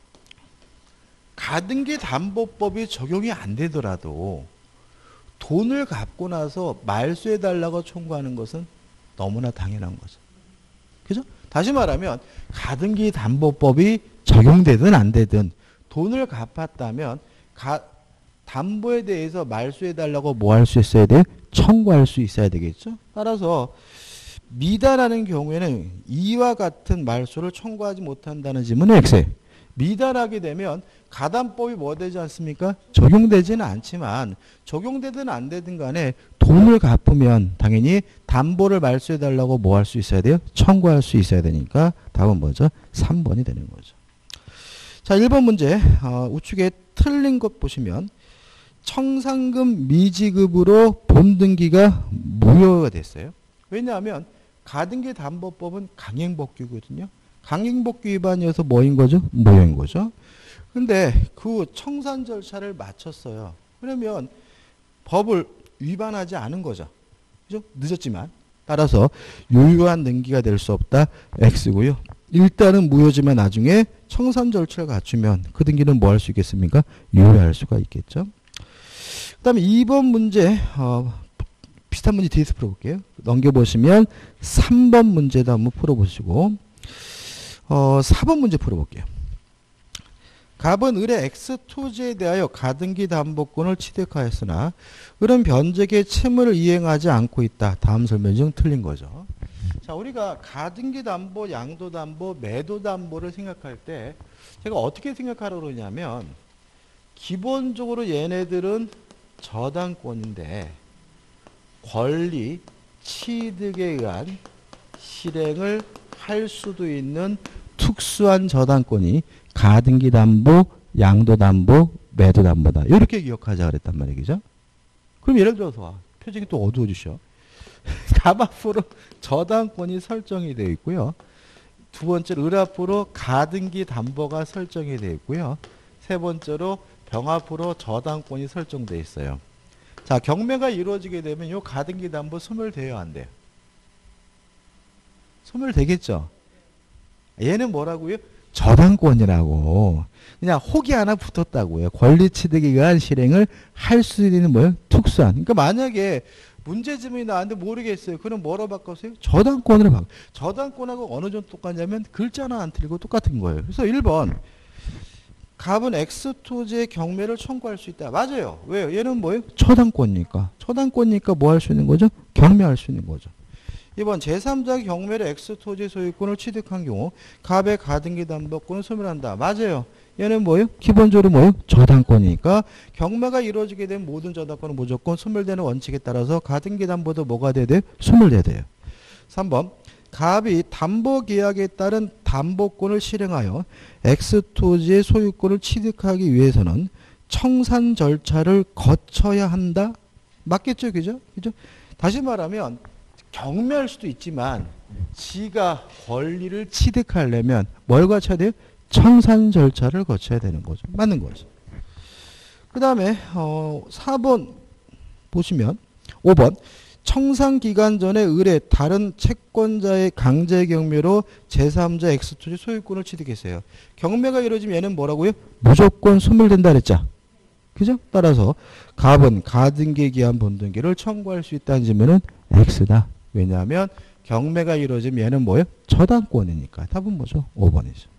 가등기 담보법이 적용이 안 되더라도 돈을 갚고 나서 말소해달라고 청구하는 것은 너무나 당연한 거죠. 그죠? 다시 말하면 가등기 담보법이 적용되든 안 되든 돈을 갚았다면 가, 담보에 대해서 말소해달라고 뭐 할 수 있어야 돼요? 청구할 수 있어야 되겠죠? 따라서 미달하는 경우에는 이와 같은 말소를 청구하지 못한다는 지문은 X예요. 미달하게 되면 가담법이 뭐 되지 않습니까? 적용되지는 않지만 적용되든 안 되든 간에 돈을 갚으면 당연히 담보를 말소해달라고 뭐 할 수 있어야 돼요? 청구할 수 있어야 되니까 답은 뭐죠? 삼 번이 되는 거죠. 자, 일 번 문제 어, 우측에 틀린 것 보시면 청산금 미지급으로 본등기가 무효가 됐어요. 왜냐하면 가등기 담보법은 강행법규거든요. 강행법규 위반이어서 뭐인 거죠? 무효인 거죠. 근데 그 청산 절차를 마쳤어요. 그러면 법을 위반하지 않은 거죠. 그죠? 늦었지만. 따라서 유효한 등기가 될 수 없다. X고요. 일단은 무효지만 나중에 청산 절차를 갖추면 그 등기는 뭐 할 수 있겠습니까? 유효할 수가 있겠죠. 그 다음에 이 번 문제 어, 비슷한 문제 뒤에서 풀어볼게요. 넘겨보시면 삼 번 문제도 한번 풀어보시고 어, 사 번 문제 풀어볼게요. 갑은 을의 X 토지에 대하여 가등기 담보권을 취득하였으나 을은 변제의 채무를 이행하지 않고 있다. 다음 설명 중 틀린 거죠. 자, 우리가 가등기 담보, 양도 담보, 매도 담보를 생각할 때 제가 어떻게 생각하라고 그러냐면 기본적으로 얘네들은 저당권인데 권리, 취득에 의한 실행을 할 수도 있는 특수한 저당권이 가등기 담보, 양도 담보, 매도 담보다. 이렇게 기억하자 그랬단 말이죠. 그럼 예를 들어서 표정이 또 어두워지셔. 갑 앞으로 저당권이 설정이 되어 있고요. 두 번째로 을 앞으로 가등기 담보가 설정이 되어 있고요. 세 번째로 병 앞으로 저당권이 설정되어 있어요. 자, 경매가 이루어지게 되면 이 가등기 담보 소멸돼요, 안 돼요? 소멸되겠죠. 얘는 뭐라고요? 저당권이라고. 그냥 혹이 하나 붙었다고요. 권리 취득에 의한 실행을 할 수 있는 뭐예요? 특수한. 그러니까 만약에 문제지문이 나왔는데 모르겠어요. 그럼 뭐로 바꿨어요? 저당권으로 바꿔. 저당권하고 어느 정도 똑같냐면 글자는 안 틀리고 똑같은 거예요. 그래서 일 번 갑은 X 토지의 경매를 청구할 수 있다. 맞아요. 왜요? 얘는 뭐예요? 저당권이니까. 저당권이니까 뭐 할 수 있는 거죠? 경매할 수 있는 거죠. 이 번 제삼자 경매로 X 토지 소유권을 취득한 경우 갑의 가등기 담보권을 소멸한다. 맞아요. 얘는 뭐예요? 기본적으로 뭐예요? 저당권이니까 경매가 이루어지게 된 모든 저당권은 무조건 소멸되는 원칙에 따라서 가등기 담보도 뭐가 돼야 돼요? 소멸돼야 돼요. 삼 번 갑이 담보계약에 따른 담보권을 실행하여 X 토지의 소유권을 취득하기 위해서는 청산 절차를 거쳐야 한다. 맞겠죠? 그죠? 그죠? 다시 말하면 경매할 수도 있지만 지가 권리를 취득하려면 뭘 거쳐야 돼요? 청산 절차를 거쳐야 되는 거죠. 맞는 거죠. 그 다음에 어, 사 번 보시면 오 번 청산기간 전에 을의 다른 채권자의 강제 경매로 제삼자 X토지 소유권을 취득했어요. 경매가 이루어지면 얘는 뭐라고요? 무조건 소멸된다 그랬죠. 그죠? 따라서 갑은 가등기 기한 본등기를 청구할 수 있다는 점은 X다. 왜냐하면 경매가 이루어지면 얘는 뭐예요? 저당권이니까. 답은 뭐죠? 오 번이죠.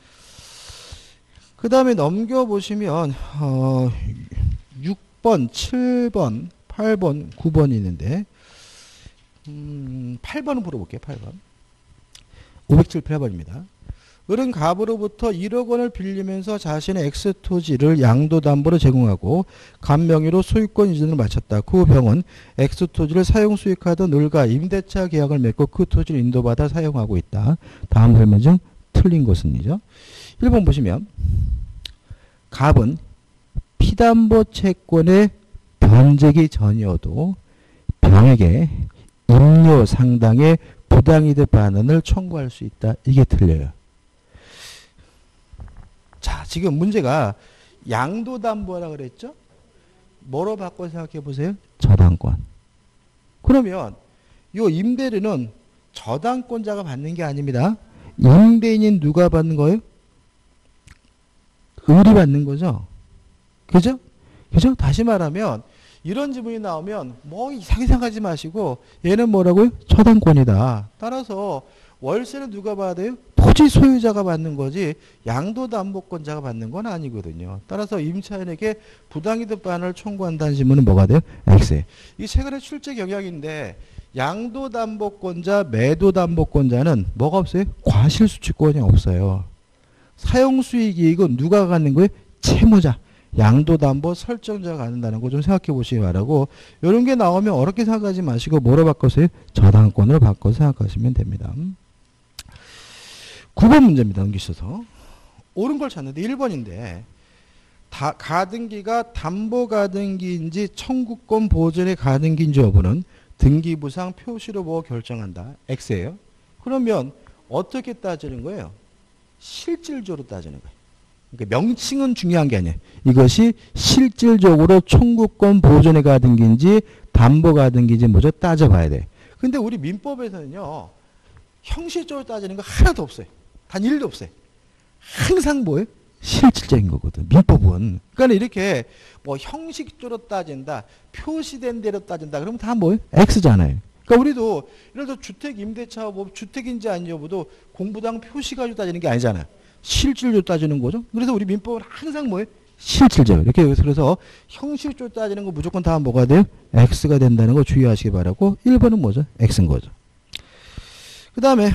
그 다음에 넘겨보시면 어, 육 번, 칠 번, 팔 번, 구 번이 있는데 음, 팔 번은 물어볼게요. 팔 번. 오백칠십팔 번입니다. 을은 갑으로부터 일억 원을 빌리면서 자신의 X토지를 양도담보로 제공하고 갑 명의로 소유권 이전을 마쳤다. 그 병은 X토지를 사용 수익하던 을과 임대차 계약을 맺고 그 토지를 인도받아 사용하고 있다. 다음 설명 중 틀린 것은이죠. 일 번 보시면 갑은 피담보 채권의 변제기 전이어도 병에게 임료 상당의 부당이득 반환을 청구할 수 있다. 이게 틀려요. 자, 지금 문제가 양도담보라 그랬죠? 뭐로 바꿔 생각해 보세요? 저당권. 그러면 이 임대료는 저당권자가 받는 게 아닙니다. 임대인인 누가 받는 거예요? 을이 받는 거죠. 그죠? 그죠? 다시 말하면 이런 지문이 나오면 뭐 이상하게 생각하지 마시고 얘는 뭐라고요? 저당권이다. 따라서 월세는 누가 받아요? 토지 소유자가 받는 거지 양도담보권자가 받는 건 아니거든요. 따라서 임차인에게 부당이득 반환을 청구한다는 지문은 뭐가 돼요? X에. 이 최근에 출제 경향인데 양도담보권자, 매도담보권자는 뭐가 없어요? 과실수취권이 없어요. 사용수익이익은 누가 갖는 거예요? 채무자. 양도담보 설정자가 갖는다는 거 좀 생각해 보시기 바라고 이런 게 나오면 어렵게 생각하지 마시고 뭐로 바꿔서요? 저당권으로 바꿔서 생각하시면 됩니다. 구 번 문제입니다. 넘기셔서. 옳은 걸 찾는데 일 번인데 다, 가등기가 담보가등기인지 청구권 보존의 가등기인지 여부는 등기부상 표시로 보고 결정한다. X예요. 그러면 어떻게 따지는 거예요? 실질적으로 따지는 거예요. 그러니까 명칭은 중요한 게 아니에요. 이것이 실질적으로 청구권 보존의 가등기인지 담보가등기인지 먼저 따져봐야 돼. 근데 우리 민법에서는요. 형식적으로 따지는 거 하나도 없어요. 단 일도 없어요. 항상 뭐예요? 실질적인 거거든. 민법은. 그러니까 이렇게 뭐 형식적으로 따진다. 표시된 대로 따진다. 그러면 다 뭐예요? X잖아요. 그러니까 우리도 예를 들어 주택 임대차 뭐 주택인지 아닌지 여부도 공부당 표시 가지고 따지는 게 아니잖아요. 실질적으로 따지는 거죠. 그래서 우리 민법은 항상 뭐예요? 실질적. 이렇게 그래서 형식적으로 따지는 거 무조건 다 뭐가 돼요? X가 된다는 거 주의하시기 바라고 일 번은 뭐죠? X인 거죠. 그 다음에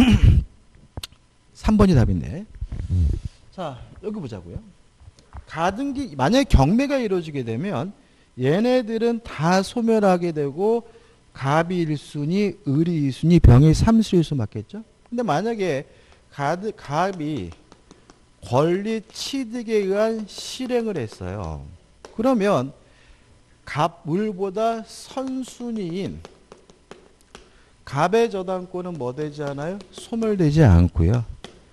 삼 번이 답인데 자 여기 보자고요. 가등기 만약에 경매가 이루어지게 되면 얘네들은 다 소멸하게 되고 갑이 일 순위, 을이 이 순위, 병이 삼 순위 수 맞겠죠? 근데 만약에 가드, 갑이 권리 취득에 의한 실행을 했어요. 그러면 갑, 을보다 선순위인 갑의 저당권은 뭐 되지 않아요? 소멸되지 않고요.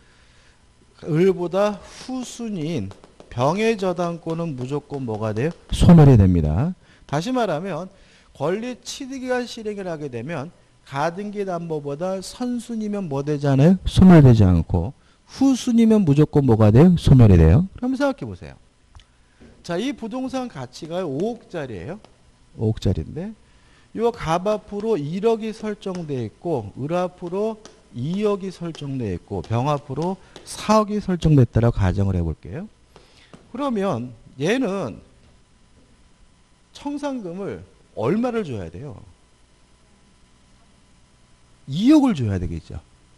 을보다 후순위인 병의 저당권은 무조건 뭐가 돼요? 소멸이 됩니다. 다시 말하면 권리 취득기간 실행을 하게 되면 가등기 담보보다 선순위면 뭐 되잖아요? 소멸되지 않고 후순위면 무조건 뭐가 돼요? 소멸이 돼요. 그럼 생각해 보세요. 자, 이 부동산 가치가 오억짜리예요. 오억짜리인데 요 갑 앞으로 일억이 설정되어 있고 을 앞으로 이억이 설정되어 있고 병 앞으로 사억이 설정됐다라고 가정을 해볼게요. 그러면 얘는 청산금을 얼마를 줘야 돼요? 이억을 줘야 되겠죠.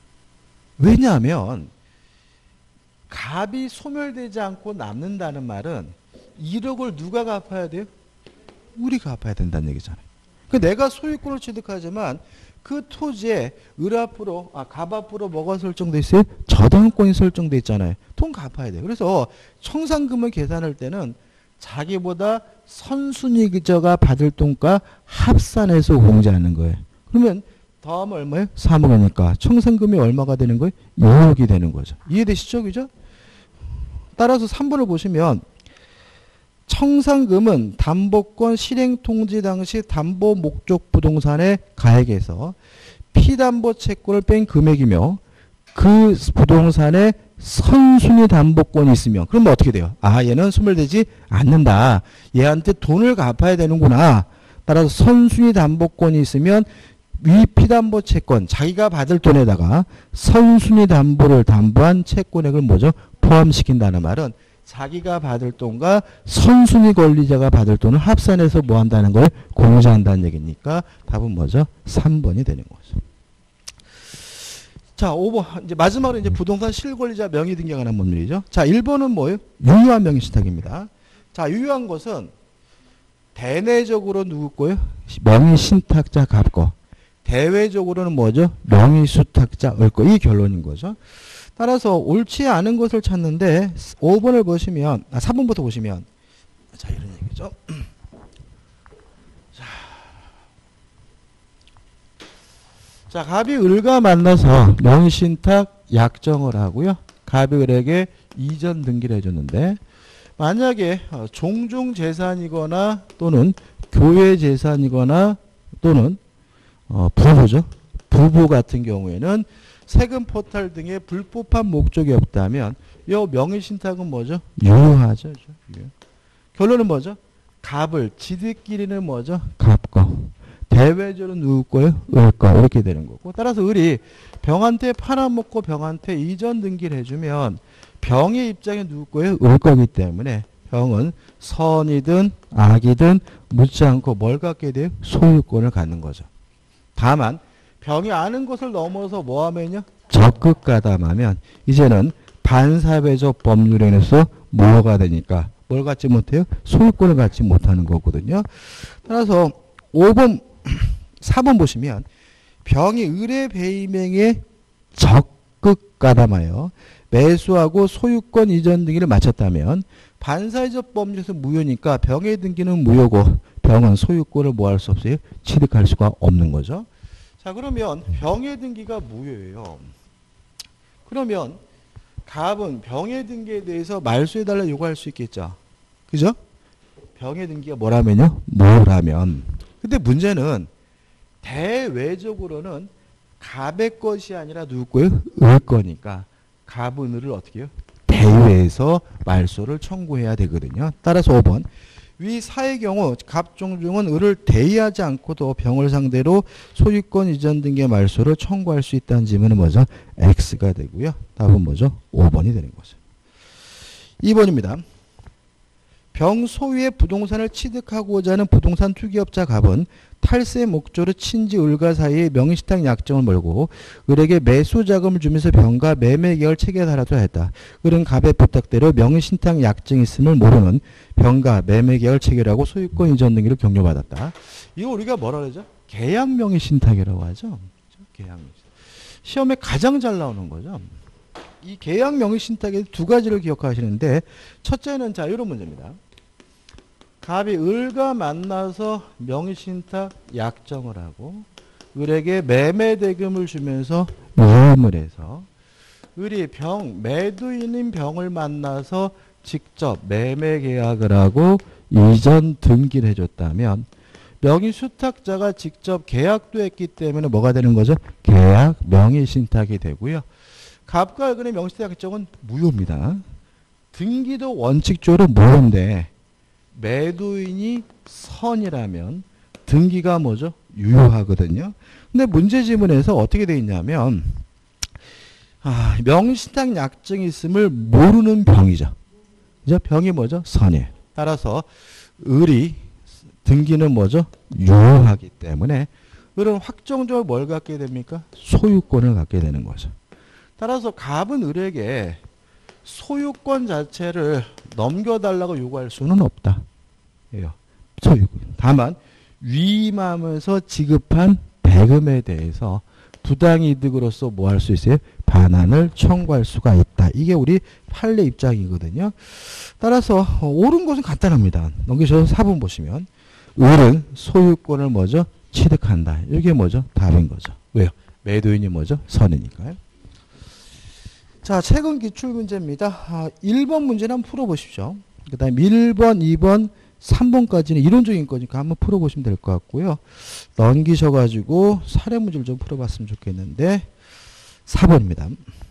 왜냐하면 갑이 소멸되지 않고 남는다는 말은 일억을 누가 갚아야 돼요? 우리가 갚아야 된다는 얘기잖아요. 그러니까 내가 소유권을 취득하지만 그 토지에 을 앞으로, 아, 갑 앞으로 뭐가 설정돼 있어요? 저당권이 설정돼 있잖아요. 돈 갚아야 돼요. 그래서 청산금을 계산할 때는 자기보다 선순위자가 받을 돈과 합산해서 공제하는 거예요. 그러면 다음 얼마예요? 삼억이니까 청산금이 얼마가 되는 거예요? 이억이 되는 거죠. 이해되시죠? 그죠? 따라서 삼 번을 보시면 청산금은 담보권 실행 통지 당시 담보 목적 부동산의 가액에서 피담보 채권을 뺀 금액이며 그 부동산에 선순위 담보권이 있으면 그러면 어떻게 돼요? 아, 얘는 소멸되지 않는다. 얘한테 돈을 갚아야 되는구나. 따라서 선순위 담보권이 있으면 위 피담보 채권, 자기가 받을 돈에다가 선순위 담보를 담보한 채권액을 뭐죠? 포함시킨다는 말은 자기가 받을 돈과 선순위 권리자가 받을 돈을 합산해서 뭐 한다는 걸 공제한다는 얘기니까 답은 뭐죠? 삼 번이 되는 거죠. 자, 오 번. 이제 마지막으로 이제 부동산 실권리자 명의 등기에 관한 문밀이죠. 자, 일 번은 뭐예요? 유효한 명의 신탁입니다. 자, 유효한 것은 대내적으로 누구 거예요? 명의 신탁자 갑 거. 대외적으로는 뭐죠? 명의 수탁자 을 거. 이 결론인 거죠. 따라서 옳지 않은 것을 찾는데 오 번을 보시면, 아, 사 번부터 보시면, 자, 이런 얘기죠. 자, 자, 갑이 을과 만나서 명의신탁 약정을 하고요. 갑이 을에게 이전 등기를 해줬는데, 만약에 종중 재산이거나 또는 교회 재산이거나 또는 어, 부부죠. 부부 같은 경우에는 세금 포탈 등의 불법한 목적이 없다면 이 명의신탁은 뭐죠? 유효하죠. 유효. 결론은 뭐죠? 갑을 지들끼리는 뭐죠? 갑거. 대외적으로 누구 거예요? 을 거. 이렇게 되는 거고. 따라서 을이 병한테 팔아먹고 병한테 이전 등기를 해주면 병의 입장에 누구 거예요? 을 거기 때문에 병은 선이든 악이든 묻지 않고 뭘 갖게 돼요? 소유권을 갖는 거죠. 다만 병이 아는 것을 넘어서 뭐하면요? 적극 가담하면 이제는 반사회적 법률에서 뭐가 되니까 뭘 갖지 못해요? 소유권을 갖지 못하는 거거든요. 따라서 오 번, 사 번 보시면 병이 을의 배임행에 적극 가담하여 매수하고 소유권 이전 등기를 마쳤다면 반사회적 법률에서 무효니까 병의 등기는 무효고 병은 소유권을 뭐 할 수 없어요? 취득할 수가 없는 거죠. 자, 그러면 병의 등기가 무효예요. 그러면 갑은 병의 등기에 대해서 말소해달라 요구할 수 있겠죠. 그죠? 병의 등기가 뭐라면요? 무효라면. 근데 문제는 대외적으로는 갑의 것이 아니라 누구 거예요? 을 거니까 갑은 을을 어떻게 해요? 대외에서 말소를 청구해야 되거든요. 따라서 오 번. 위 사의 경우 갑종중은 을을 대의하지 않고도 병을 상대로 소유권 이전 등기의 말소를 청구할 수 있다는 질문은 뭐죠? X가 되고요. 답은 뭐죠? 오 번이 되는 거죠. 이 번입니다. 병 소유의 부동산을 취득하고자 하는 부동산 투기업자 갑은 탈세 목적으로 친지 을과 사이에 명의신탁 약정을 몰고 을에게 매수 자금을 주면서 병과 매매 계약을 체결하라도 했다. 을은 갑의 부탁대로 명의신탁 약정이 있음을 모르는 병과 매매 계약을 체결하고 소유권 이전 등기를 격려받았다. 이거 우리가 뭐라 그러죠? 계약 명의신탁이라고 하죠. 계약 명의신탁. 시험에 가장 잘 나오는 거죠. 이 계약 명의신탁의 두 가지를 기억하시는데 첫째는 자 이런 문제입니다. 갑이 을과 만나서 명의신탁 약정을 하고 을에게 매매 대금을 주면서 모험을 해서 을이 병 매도인인 병을 만나서 직접 매매 계약을 하고 이전 등기를 해줬다면 명의수탁자가 직접 계약도 했기 때문에 뭐가 되는 거죠? 계약 명의신탁이 되고요. 갑과 을의 명의신탁 약정은 무효입니다. 등기도 원칙적으로 무효인데 매도인이 선이라면 등기가 뭐죠? 유효하거든요. 근데 문제 지문에서 어떻게 되어 있냐면 아, 명의신탁 약정이 있음을 모르는 병이죠. 그죠? 병이 뭐죠? 선이에요. 따라서 을이 등기는 뭐죠? 유효하기 때문에 을은 확정적으로 뭘 갖게 됩니까? 소유권을 갖게 되는 거죠. 따라서 갑은 을에게 소유권 자체를 넘겨달라고 요구할 수는 없다. 소유권. 다만 위임하면서 지급한 대금에 대해서 부당이득으로서 뭐 할 수 있어요? 반환을 청구할 수가 있다. 이게 우리 판례 입장이거든요. 따라서 옳은 것은 간단합니다. 넘기셔서 사 번 보시면 을은 소유권을 뭐죠? 취득한다. 이게 뭐죠? 답인 거죠. 왜요? 매도인이 뭐죠? 선이니까요. 자, 최근 기출문제입니다. 아, 일 번 문제를 한번 풀어보십시오. 그 다음에 일 번, 이 번, 삼 번까지는 이론적인 거니까 한번 풀어보시면 될 것 같고요. 넘기셔가지고 사례 문제를 좀 풀어봤으면 좋겠는데 사 번입니다.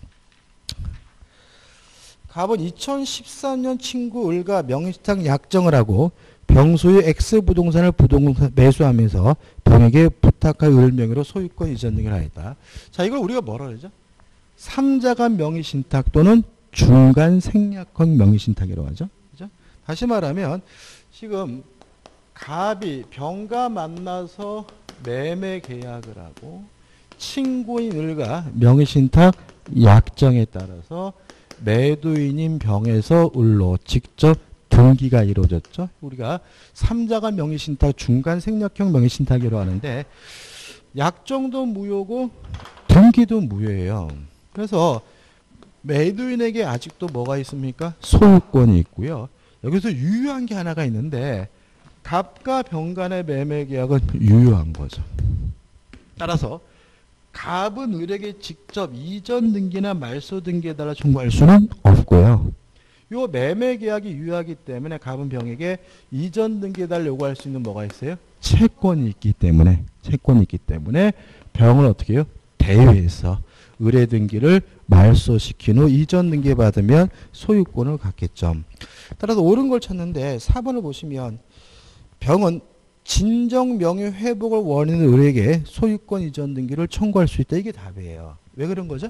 갑은 이천십삼 년 친구 을과 명의신탁 약정을 하고 병소유 X 부동산을 부동산 매수하면서 병에게 부탁할 을 명의로 소유권 이전 등을 하였다. 자, 이걸 우리가 뭐라 그러죠? 삼자가 명의신탁 또는 중간 생략형 명의신탁이라고 하죠. 그죠? 다시 말하면 지금 갑이 병과 만나서 매매 계약을 하고 친구인 을과 명의신탁 약정에 따라서 매도인인 병에서 을로 직접 등기가 이루어졌죠. 우리가 삼자가 명의신탁, 중간 생략형 명의신탁이라고 하는데 약정도 무효고 등기도 무효예요. 그래서 매도인에게 아직도 뭐가 있습니까? 소유권이 있고요. 여기서 유효한 게 하나가 있는데 갑과 병 간의 매매 계약은 유효한 거죠. 따라서 갑은 을에게 직접 이전 등기나 말소 등기에 따라 청구할 수는 없고요. 요 매매 계약이 유효하기 때문에 갑은 병에게 이전 등기에 따라 요구할 수 있는 뭐가 있어요? 채권이 있기 때문에 채권이 있기 때문에 병을 어떻게 해요? 대여해서 의뢰 등기를 말소시킨 후 이전 등기 받으면 소유권을 갖겠죠. 따라서 옳은 걸 찾는데 사 번을 보시면 병은 진정 명의 회복을 원하는 을에게 소유권 이전 등기를 청구할 수 있다. 이게 답이에요. 왜 그런 거죠?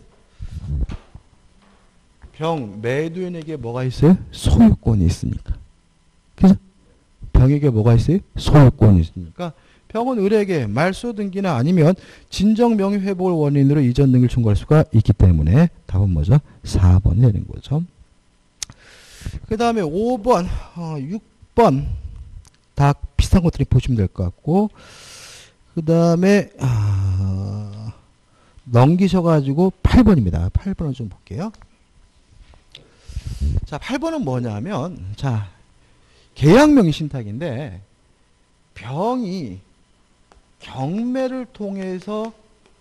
병 매도인에게 뭐가 있어요? 소유권이 있으니까. 그죠? 병에게 뭐가 있어요? 소유권이 있으니까 병은 을에게 말소 등기나 아니면 진정 명의 회복을 원인으로 이전 등기를 청구할 수가 있기 때문에 답은 뭐죠? 사 번이 되는 거죠. 그 다음에 오 번, 어, 육 번 다 비슷한 것들이 보시면 될 것 같고 그 다음에 아, 넘기셔가지고 팔 번입니다. 팔 번을 좀 볼게요. 자, 팔 번은 뭐냐면 자 계약명의 신탁인데 병이 경매를 통해서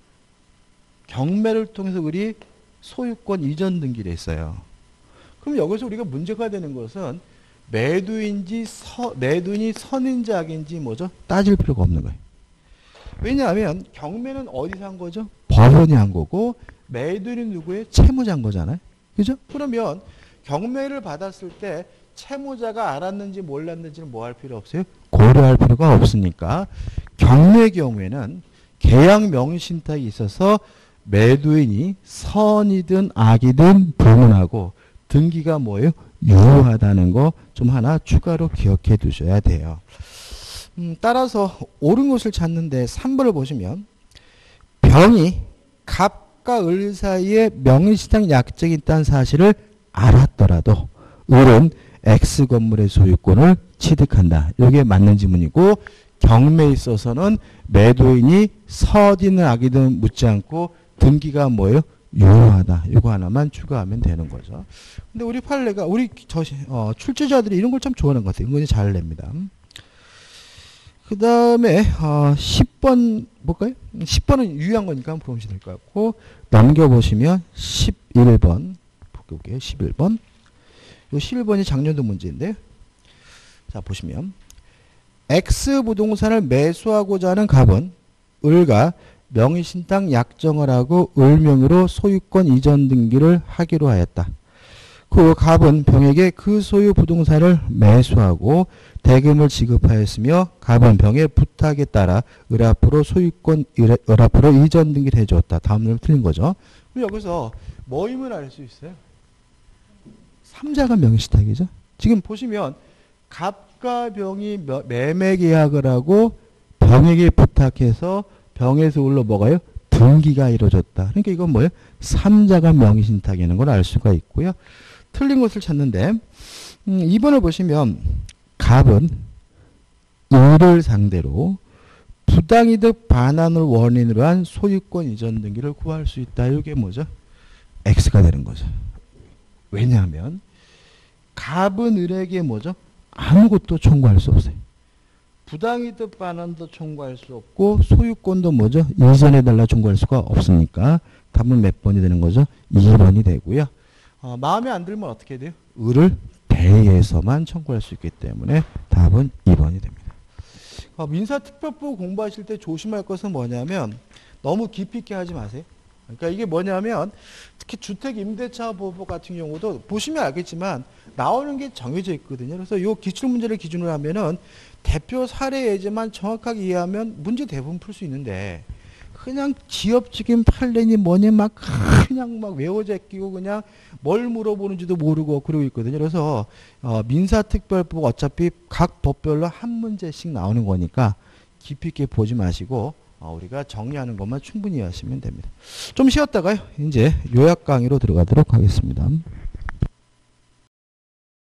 경매를 통해서 우리 소유권 이전 등기를 했어요. 그럼 여기서 우리가 문제가 되는 것은 매도인지 서, 매도인이 선인지 악인지 뭐죠? 따질 필요가 없는 거예요. 왜냐하면 경매는 어디서 한 거죠? 법원이 한 거고 매도인은 누구예요? 채무자인 거잖아요. 그죠? 그러면 경매를 받았을 때 채무자가 알았는지 몰랐는지는 뭐 할 필요 없어요? 고려할 필요가 없으니까 경매 경우에는 계약 명의신탁이 있어서 매도인이 선이든 악이든 불문하고 등기가 뭐예요? 유효하다는 거 좀 하나 추가로 기억해 두셔야 돼요. 음, 따라서 옳은 것을 찾는데 삼 번을 보시면 병이 갑과 을 사이에 명의신탁 약정이 있다는 사실을 알았더라도 을은 X 건물의 소유권을 취득한다. 이게 맞는 지문이고 경매에 있어서는 매도인이 선이든 악이든 묻지 않고 등기가 뭐예요? 유효하다. 이거 하나만 추가하면 되는 거죠. 근데 우리 판례가 우리 저, 어, 출제자들이 이런 걸 참 좋아하는 것 같아요. 이건 잘 냅니다. 그 다음에 어, 십 번 볼까요? 십 번은 유효한 거니까 한번 보시면 될 것 같고 넘겨보시면 십일 번 볼게요. 십일 번 이 십일 번이 작년도 문제인데요. 자 보시면 X 부동산을 매수하고자 하는 갑은 을과 명의신탁 약정을 하고 을 명의로 소유권 이전 등기를 하기로 하였다. 그 갑은 병에게 그 소유 부동산을 매수하고 대금을 지급하였으며 갑은 병의 부탁에 따라 을 앞으로 소유권 을, 을 앞으로 이전 등기를 해주었다. 다음 늘 틀린 거죠. 그럼 여기서 뭐임을 알 수 있어요? 삼자가 명의신탁이죠. 지금 보시면 갑과 병이 매매 계약을 하고 병에게 부탁해서 병에서 을로 뭐가요? 등기가 이루어졌다. 그러니까 이건 뭐예요? 삼자가 명의신탁이라는 걸 알 수가 있고요. 틀린 것을 찾는데 음, 이 번을 보시면 갑은 을을 상대로 부당이득 반환을 원인으로 한 소유권 이전 등기를 구할 수 있다. 이게 뭐죠? X가 되는 거죠. 왜냐하면 갑은 을에게 뭐죠? 아무것도 청구할 수 없어요. 부당이득 반환도 청구할 수 없고 소유권도 뭐죠? 이전해달라 청구할 수가 없으니까 답은 몇 번이 되는 거죠? 이 번이 되고요. 어, 마음에 안 들면 어떻게 돼요? 을을 내에서만 청구할 수 있기 때문에 답은 이 번이 됩니다. 어, 민사특별법 공부하실 때 조심할 것은 뭐냐면 너무 깊이 있게 하지 마세요. 그러니까 이게 뭐냐면 특히 주택임대차보호법 같은 경우도 보시면 알겠지만 나오는 게 정해져 있거든요. 그래서 이 기출문제를 기준으로 하면은 대표 사례 예제만 정확하게 이해하면 문제 대부분 풀 수 있는데 그냥 지엽적인 판례니 뭐니 막 그냥 막 외워져 끼고 그냥 뭘 물어보는지도 모르고 그러고 있거든요. 그래서 어, 민사특별법 어차피 각 법별로 한 문제씩 나오는 거니까 깊이 있게 보지 마시고 어, 우리가 정리하는 것만 충분히 하시면 됩니다. 좀 쉬었다가요. 이제 요약 강의로 들어가도록 하겠습니다.